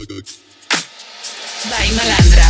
Vai malandra.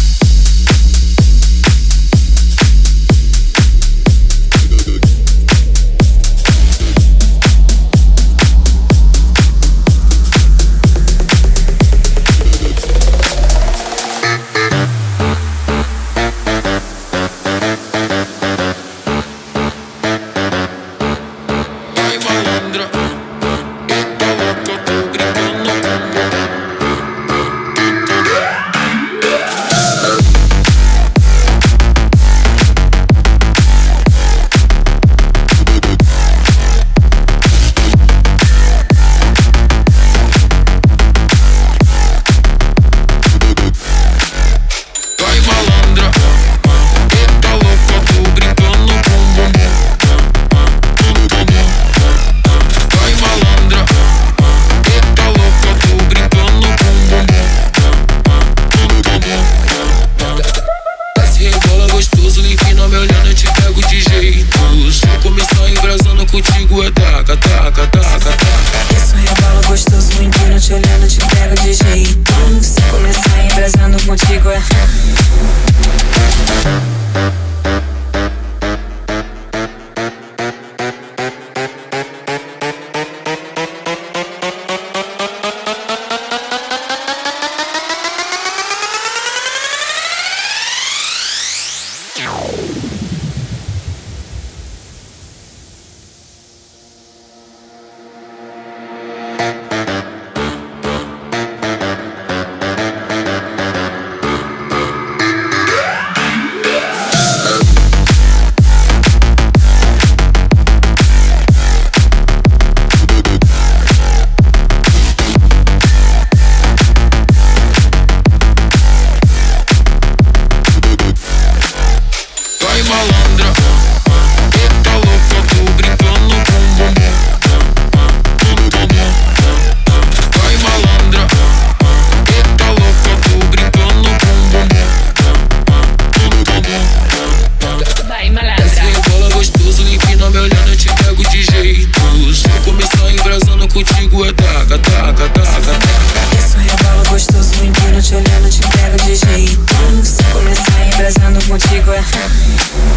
Isso rebola gostoso, empina, te olhando, te pego de jeito. Se começar embrasando contigo é malandra, eita louca, tô brincando com bumbum. Vai malandra, eita louca, tô brincando com bumbum. Vai malandra. Desce rebola gostoso, empina me olhando, eu te pego de jeito. Se eu começar embrasando contigo é taca, taca, taca, taca. Isso rebola gostoso, empina, te olhando, te pego de jeito. Se começar embrasando contigo é